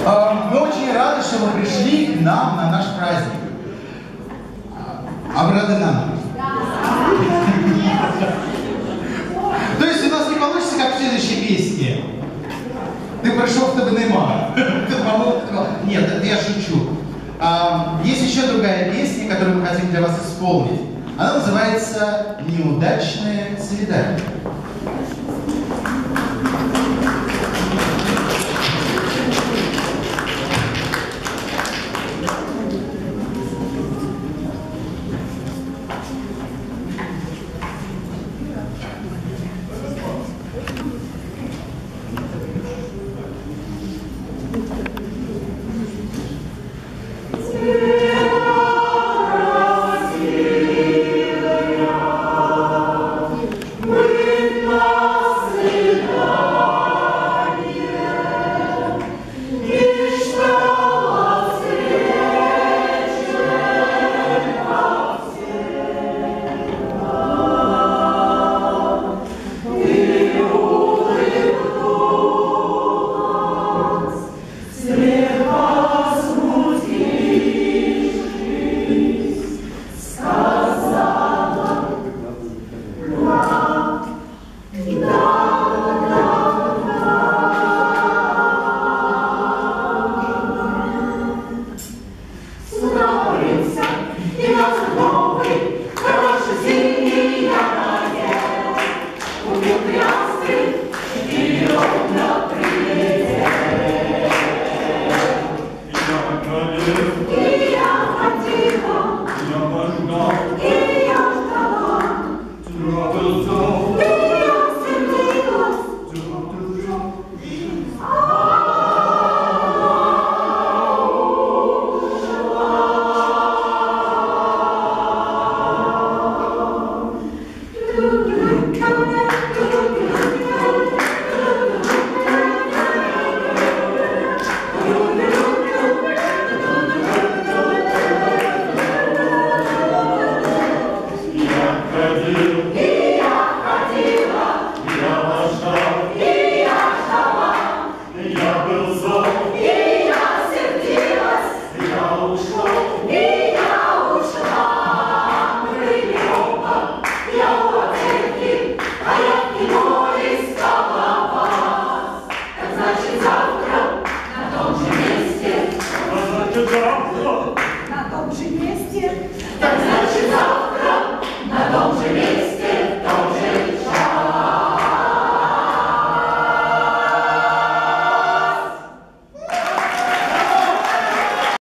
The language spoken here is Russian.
Мы очень рады, что вы пришли к нам на наш праздник. А вы рады нам? То есть у нас не получится, как в следующей песне. Ты пришел, чтобы Неймар. Нет, это я шучу. Есть еще другая песня, которую мы хотим для вас исполнить. Она называется «Неудачное свидание».